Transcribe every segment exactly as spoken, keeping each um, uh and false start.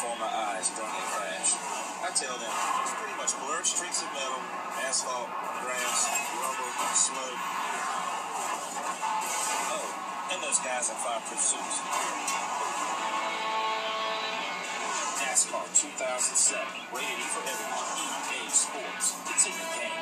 before my eyes during a crash. I tell them, it's pretty much blurred streaks of metal, asphalt, grass, rubble, smoke. Oh, and those guys in fireproof suits. NASCAR two thousand seven, rated E for everyone, E A Sports. It's in the game.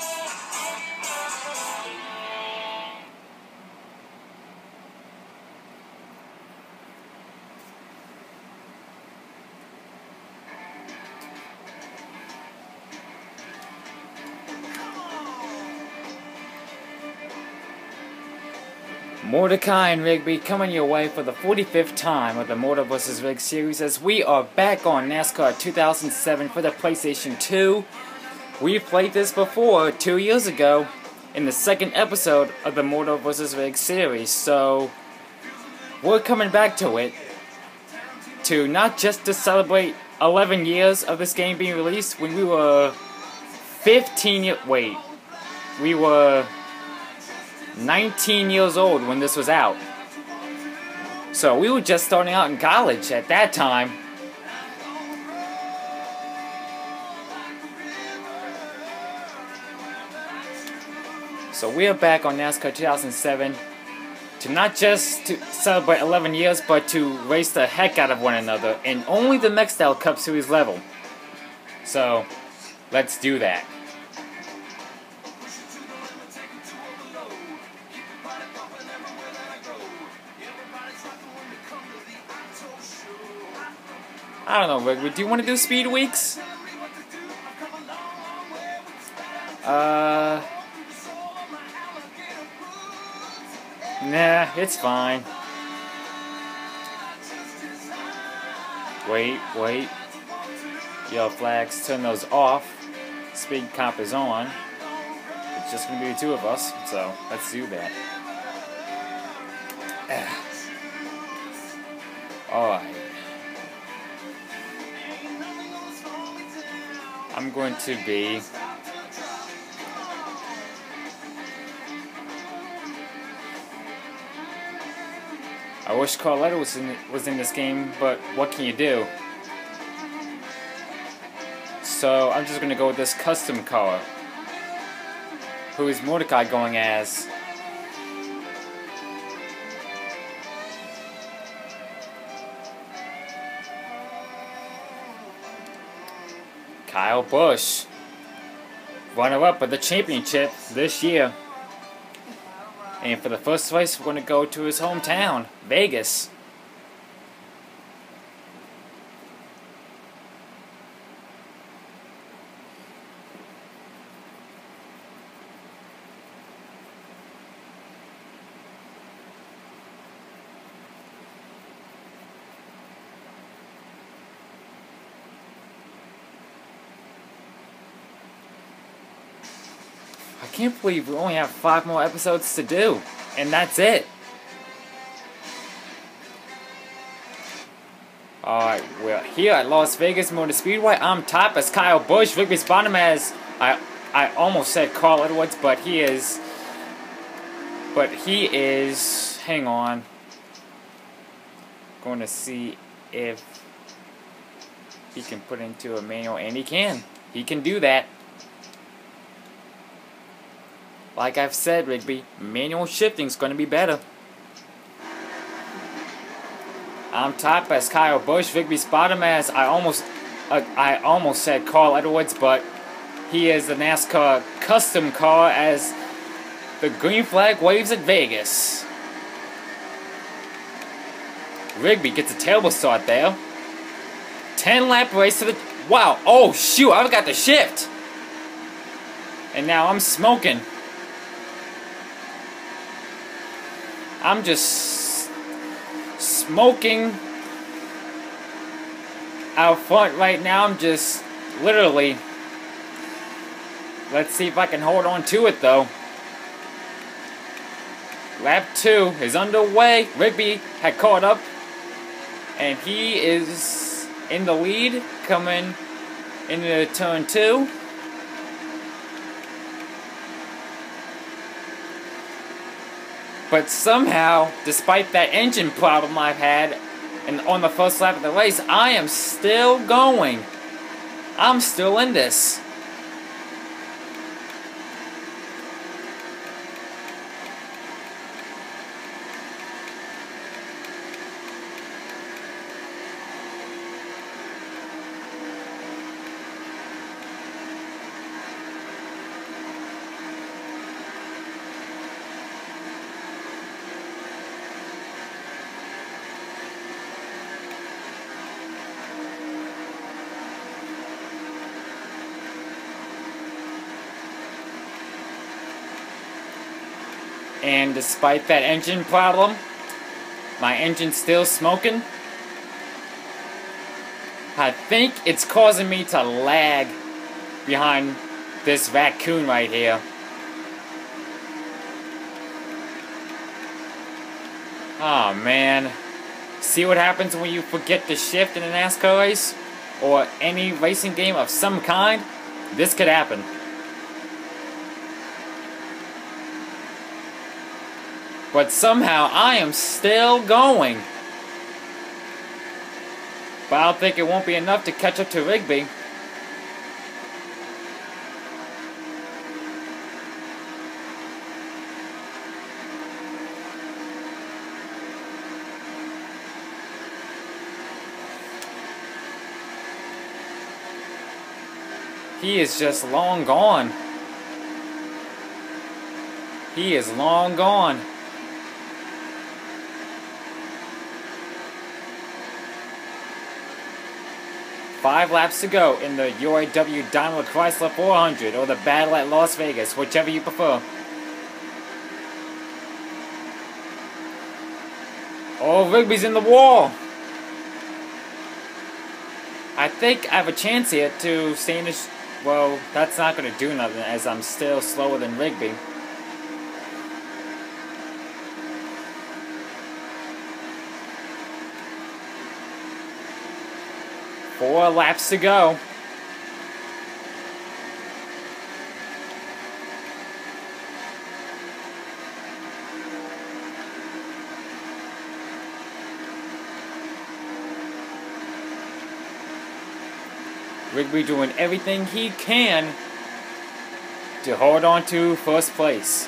Mordecai and Rigby coming your way for the forty-fifth time of the Mortar versus. Rig series as we are back on NASCAR two thousand seven for the PlayStation two. We've played this before, two years ago, in the second episode of the Mortar versus. Rig series, so we're coming back to it, to not just to celebrate eleven years of this game being released, when we were fifteen years, wait, we were nineteen years old when this was out. So we were just starting out in college at that time. So we are back on NASCAR two thousand seven to not just to celebrate eleven years, but to race the heck out of one another in only the Nextel Cup Series level. So let's do that. I don't know, Rigby, do you want to do speed weeks? Uh... Nah, it's fine. Wait, wait. Yellow flags, turn those off. Speed comp is on. It's just gonna be the two of us, so let's do that. Alright. I'm going to be I wish Carletta was in was in this game, but what can you do? So I'm just gonna go with this custom car. Who is Mordecai going as? Kyle Busch, runner-up of the championship this year. And for the first race, we're going to go to his hometown, Vegas. I can't believe we only have five more episodes to do, and that's it. Alright, we're here at Las Vegas Motor Speedway. I'm top as Kyle Busch. Rigby's bottom as, I I almost said Carl Edwards, but he is, but he is, hang on. Going to see if he can put into a manual, and he can. He can do that. Like I've said, Rigby, manual shifting is going to be better. I'm top as Kyle Busch. Rigby's bottom as I almost, uh, I almost said Carl Edwards, but he is the NASCAR custom car as the green flag waves at Vegas. Rigby gets a terrible start there. ten lap race to the, wow, oh shoot, I got the shift. And now I'm smoking. I'm just smoking out front right now. I'm just literally, let's see if I can hold on to it though. Lap two is underway. Rigby had caught up and he is in the lead coming into turn two. But somehow, despite that engine problem I've had, and on the first lap of the race, I am still going. I'm still in this. And despite that engine problem, my engine's still smoking. I think it's causing me to lag behind this raccoon right here. Oh man. See what happens when you forget to shift in a NASCAR race? Or any racing game of some kind? This could happen. But somehow, I am still going. But I don't think it won't be enough to catch up to Rigby. He is just long gone. He is long gone. Five laps to go in the U A W Daimler Chrysler four hundred or the Battle at Las Vegas, whichever you prefer. Oh, Rigby's in the wall. I think I have a chance here to stay in this. Well, that's not going to do nothing as I'm still slower than Rigby. Four laps to go. Rigby doing everything he can to hold on to first place.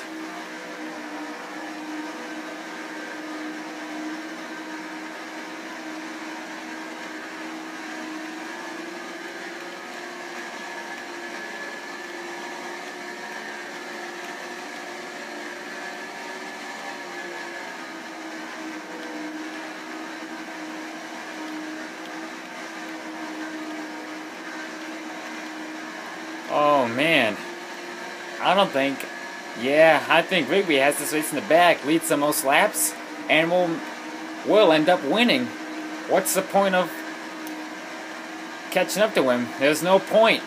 Oh man, I don't think, yeah, I think Rigby has this race in the back, leads the most laps, and will will end up winning. What's the point of catching up to him? There's no point.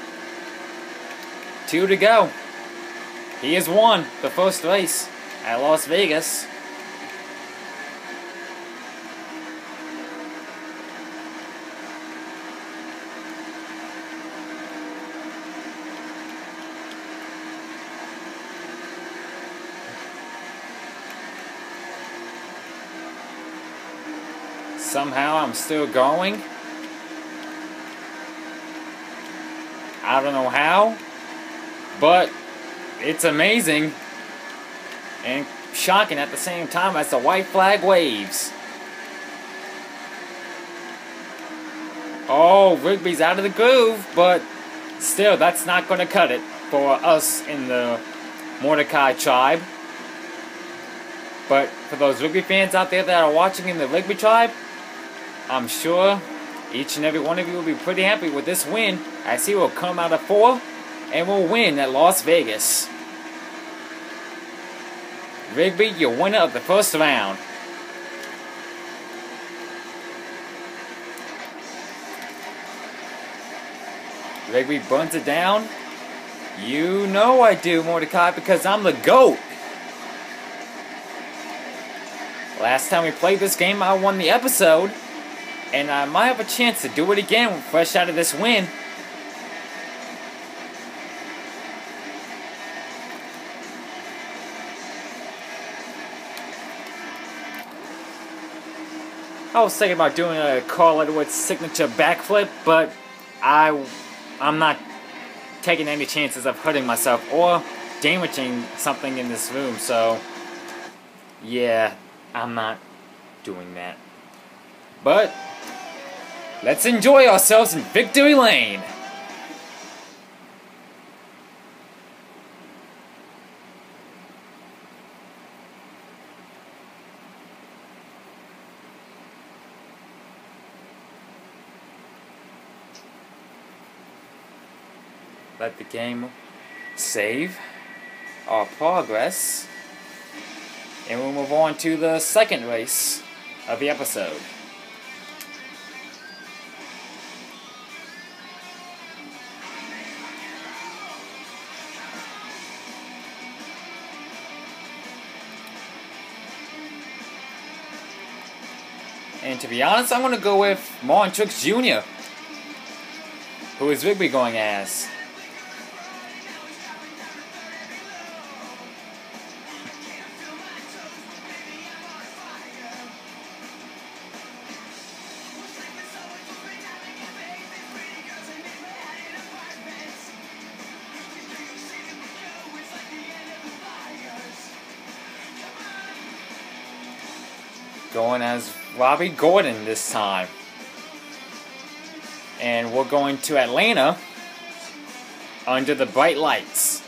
Two to go. He has won the first race at Las Vegas. Somehow I'm still going. I don't know how, but it's amazing and shocking at the same time as the white flag waves. Oh, Rigby's out of the groove, but still, that's not going to cut it for us in the Mordecai tribe. But for those Rigby fans out there that are watching in the Rigby tribe, I'm sure each and every one of you will be pretty happy with this win, as he will come out of four and will win at Las Vegas. Rigby, your winner of the first round. Rigby burns it down. You know I do, Mordecai, because I'm the GOAT. Last time we played this game, I won the episode. And I might have a chance to do it again fresh out of this win. I was thinking about doing a Carl Edwards signature backflip, but I, I'm not taking any chances of hurting myself or damaging something in this room, so yeah, I'm not doing that. But let's enjoy ourselves in Victory Lane. Let the game save our progress, and we'll move on to the second race of the episode. And to be honest, I'm going to go with Martin Truex Junior, who is Rigby going as. Going as Robbie Gordon this time. And we're going to Atlanta under the bright lights.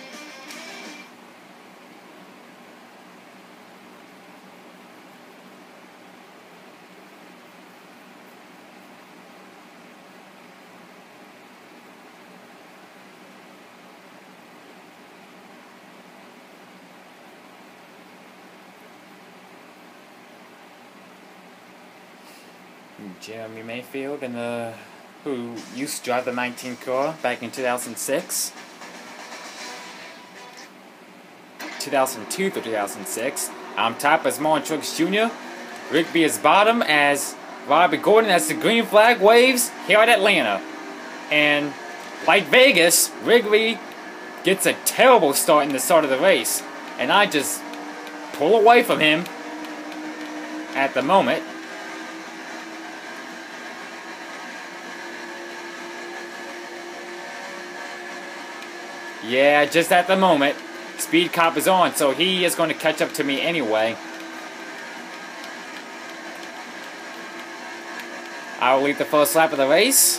Jeremy Mayfield, and uh, who used to drive the nineteen car back in two thousand six, two thousand two to two thousand six. I'm top as Martin Truex Junior Rigby is bottom as Robbie Gordon as the green flag waves here at Atlanta. And like Vegas, Rigby gets a terrible start in the start of the race, and I just pull away from him at the moment. Yeah, just at the moment. Speed Cop is on, so he is going to catch up to me anyway. I will lead the first lap of the race.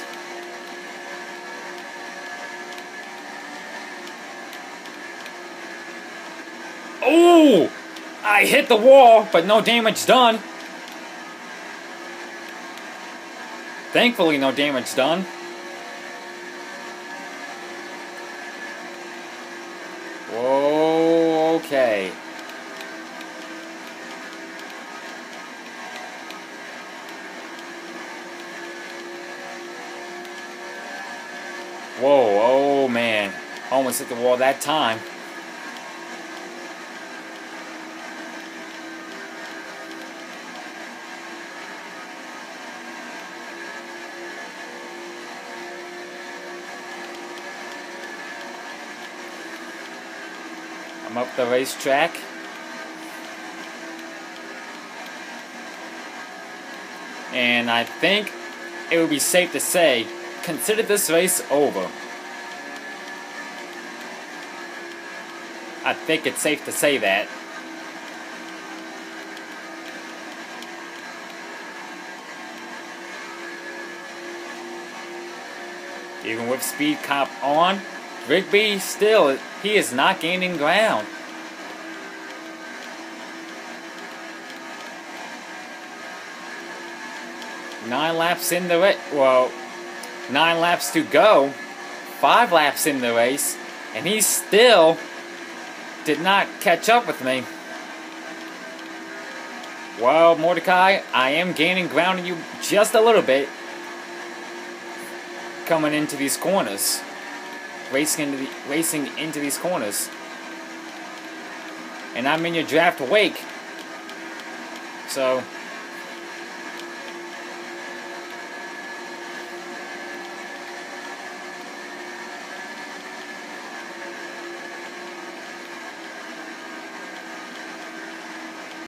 Oh! I hit the wall, but no damage done. Thankfully, no damage done. Whoa, okay. Whoa, oh man. Almost hit the wall that time. I'm up the racetrack. And I think it would be safe to say, consider this race over. I think it's safe to say that. Even with Speed Cop on, Rigby still, he is not gaining ground. Nine laps in the race, well, nine laps to go, five laps in the race, and he still did not catch up with me. Well, Mordecai, I am gaining ground on you just a little bit coming into these corners. Racing into, the, racing into these corners. And I'm in your draft wake. So